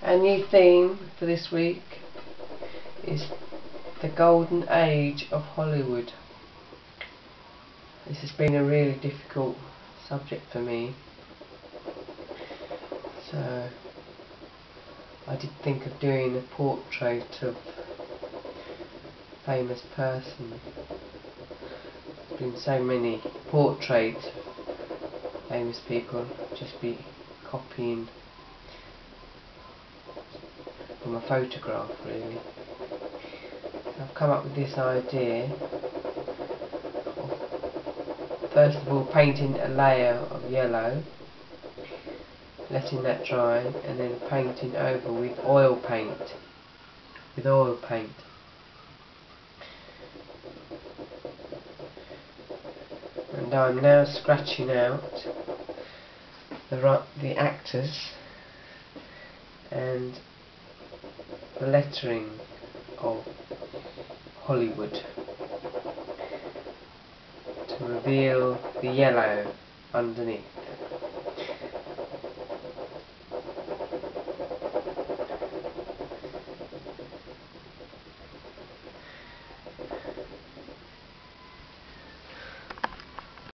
Our new theme for this week is the golden age of Hollywood. This has been a really difficult subject for me, so I did think of doing a portrait of a famous person. There's been so many portraits of famous people, just be copying from a photograph really. So I've come up with this idea of first of all painting a layer of yellow, letting that dry, and then painting over with oil paint. And I'm now scratching out the actors and the lettering of Hollywood to reveal the yellow underneath.